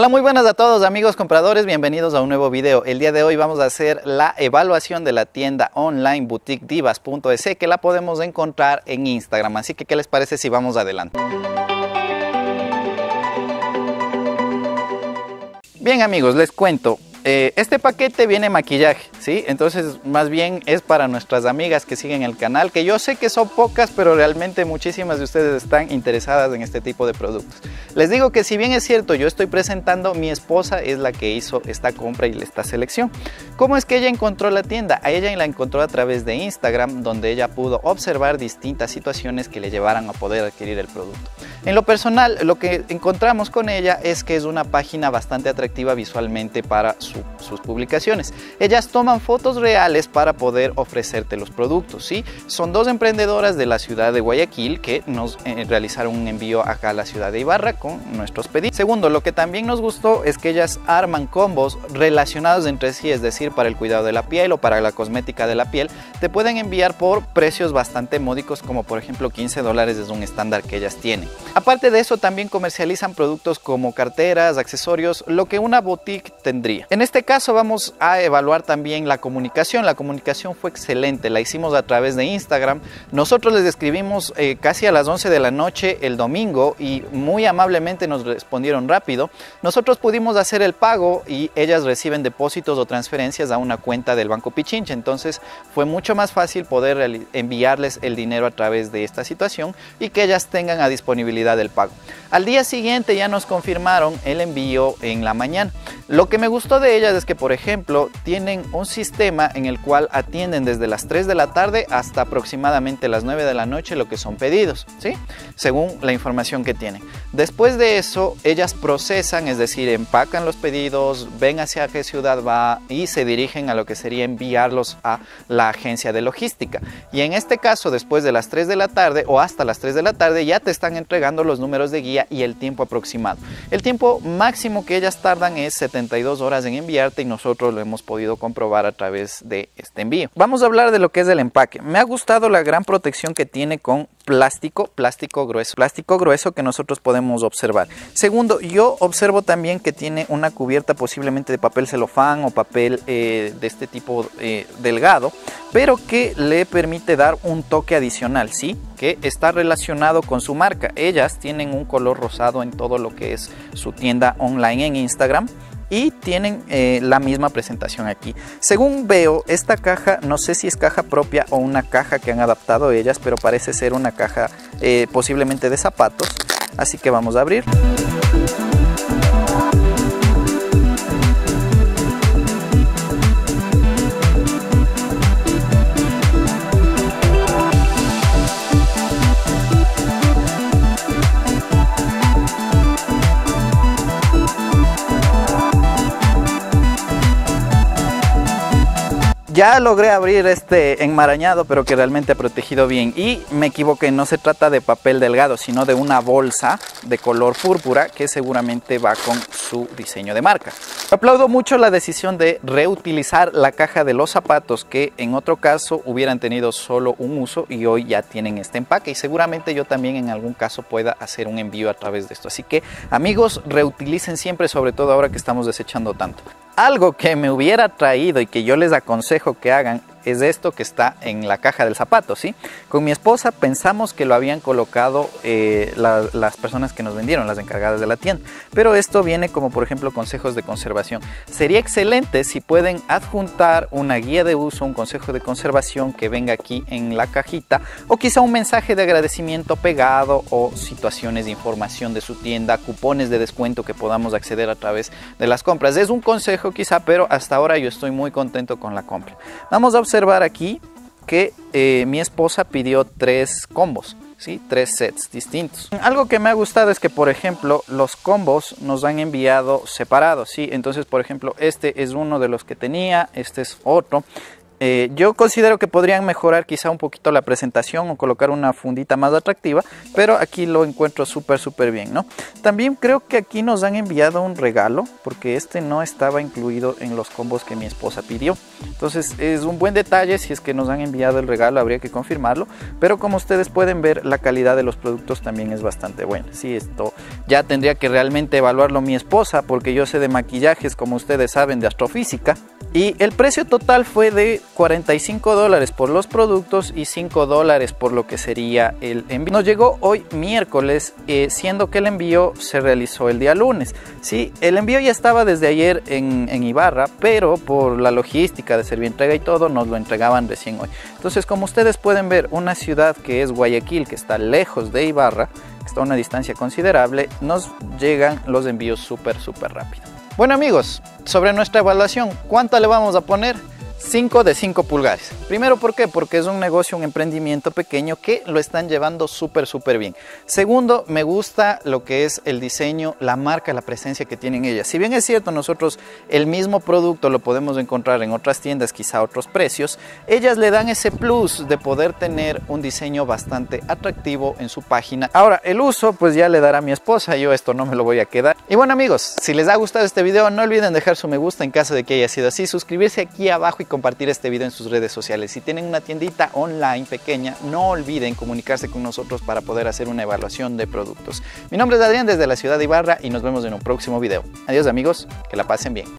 Hola, muy buenas a todos amigos compradores, bienvenidos a un nuevo video. El día de hoy vamos a hacer la evaluación de la tienda online boutiquedivas.es, que la podemos encontrar en Instagram, así que ¿qué les parece si vamos adelante? Bien amigos, les cuento. Este paquete viene maquillaje, ¿sí? Entonces más bien es para nuestras amigas que siguen el canal, que yo sé que son pocas, pero realmente muchísimas de ustedes están interesadas en este tipo de productos. Les digo que si bien es cierto, yo estoy presentando, mi esposa es la que hizo esta compra y esta selección. ¿Cómo es que ella encontró la tienda? A ella la encontró a través de Instagram, donde ella pudo observar distintas situaciones que le llevaran a poder adquirir el producto. En lo personal, lo que encontramos con ella es que es una página bastante atractiva visualmente para sus publicaciones. Ellas toman fotos reales para poder ofrecerte los productos, ¿sí? Son dos emprendedoras de la ciudad de Guayaquil que nos realizaron un envío acá a la ciudad de Ibarra con nuestros pedidos. Segundo, lo que también nos gustó es que ellas arman combos relacionados entre sí, es decir, para el cuidado de la piel o para la cosmética de la piel, te pueden enviar por precios bastante módicos, como por ejemplo $15 es un estándar que ellas tienen. Aparte de eso, también comercializan productos como carteras, accesorios, lo que una boutique tendría. En este caso vamos a evaluar también la comunicación. La comunicación fue excelente, la hicimos a través de Instagram. Nosotros les escribimos casi a las 11 de la noche el domingo y muy amablemente nos respondieron rápido. Nosotros pudimos hacer el pago y ellas reciben depósitos o transferencias a una cuenta del Banco Pichincha. Entonces fue mucho más fácil poder enviarles el dinero a través de esta situación y que ellas tengan a disponibilidad del pago. Al día siguiente ya nos confirmaron el envío en la mañana. Lo que me gustó de ellas es que, por ejemplo, tienen un sistema en el cual atienden desde las 3 de la tarde hasta aproximadamente las 9 de la noche lo que son pedidos, ¿sí? Según la información que tienen. Después de eso, ellas procesan, es decir, empacan los pedidos, ven hacia qué ciudad va y se dirigen a lo que sería enviarlos a la agencia de logística. Y en este caso, después de las 3 de la tarde o hasta las 3 de la tarde, ya te están entregando los números de guía y el tiempo aproximado. El tiempo máximo que ellas tardan es 72 horas en enviarte y nosotros lo hemos podido comprobar a través de este envío. Vamos a hablar de lo que es el empaque. Me ha gustado la gran protección que tiene con plástico grueso que nosotros podemos observar. Segundo, yo observo también que tiene una cubierta posiblemente de papel celofán o papel de este tipo delgado, pero que le permite dar un toque adicional, ¿sí? Que está relacionado con su marca. Ellas tienen un color rosado en todo lo que es su tienda online en Instagram y tienen la misma presentación aquí. Según veo, esta caja, no sé si es caja propia o una caja que han adaptado ellas, pero parece ser una caja posiblemente de zapatos, así que vamos a abrir. Ya logré abrir este enmarañado, pero que realmente ha protegido bien. Y me equivoqué, no se trata de papel delgado, sino de una bolsa de color púrpura que seguramente va con su diseño de marca. Aplaudo mucho la decisión de reutilizar la caja de los zapatos, que en otro caso hubieran tenido solo un uso y hoy ya tienen este empaque. Y seguramente yo también en algún caso pueda hacer un envío a través de esto. Así que amigos, reutilicen siempre, sobre todo ahora que estamos desechando tanto. Algo que me hubiera traído y que yo les aconsejo que hagan es esto que está en la caja del zapato, ¿sí? Con mi esposa pensamos que lo habían colocado las personas que nos vendieron, las encargadas de la tienda, pero esto viene como por ejemplo consejos de conservación. Sería excelente si pueden adjuntar una guía de uso, un consejo de conservación que venga aquí en la cajita, o quizá un mensaje de agradecimiento pegado, o situaciones de información de su tienda, cupones de descuento que podamos acceder a través de las compras. Es un consejo quizá, pero hasta ahora yo estoy muy contento con la compra. Vamos a observar aquí que mi esposa pidió 3 combos, ¿sí? 3 sets distintos. Algo que me ha gustado es que, por ejemplo, los combos nos han enviado separados, ¿sí? Entonces, por ejemplo, este es uno de los que tenía, este es otro. Yo considero que podrían mejorar quizá un poquito la presentación o colocar una fundita más atractiva, pero aquí lo encuentro súper bien, ¿no? También creo que aquí nos han enviado un regalo, porque este no estaba incluido en los combos que mi esposa pidió. Entonces es un buen detalle, si es que nos han enviado el regalo habría que confirmarlo, pero como ustedes pueden ver, la calidad de los productos también es bastante buena. Sí, esto ya tendría que realmente evaluarlo mi esposa, porque yo sé de maquillajes, como ustedes saben, de astrofísica. Y el precio total fue de $45 por los productos y $5 por lo que sería el envío. Nos llegó hoy miércoles, siendo que el envío se realizó el día lunes. Sí, el envío ya estaba desde ayer en Ibarra, pero por la logística de Servientrega y todo, nos lo entregaban recién hoy. Entonces, como ustedes pueden ver, una ciudad que es Guayaquil, que está lejos de Ibarra, que está a una distancia considerable, nos llegan los envíos súper rápido. Bueno amigos, sobre nuestra evaluación, ¿cuánto le vamos a poner? 5 de 5 pulgares. Primero, ¿por qué? Porque es un negocio, un emprendimiento pequeño que lo están llevando súper bien. Segundo, me gusta lo que es el diseño, la marca, la presencia que tienen ellas. Si bien es cierto, nosotros el mismo producto lo podemos encontrar en otras tiendas, quizá a otros precios, ellas le dan ese plus de poder tener un diseño bastante atractivo en su página. Ahora, el uso pues ya le dará a mi esposa, yo esto no me lo voy a quedar. Y bueno amigos, si les ha gustado este video, no olviden dejar su me gusta en caso de que haya sido así, suscribirse aquí abajo y compartir este video en sus redes sociales. Si tienen una tiendita online pequeña, no olviden comunicarse con nosotros para poder hacer una evaluación de productos. Mi nombre es Adrián desde la ciudad de Ibarra y nos vemos en un próximo video. Adiós amigos, que la pasen bien.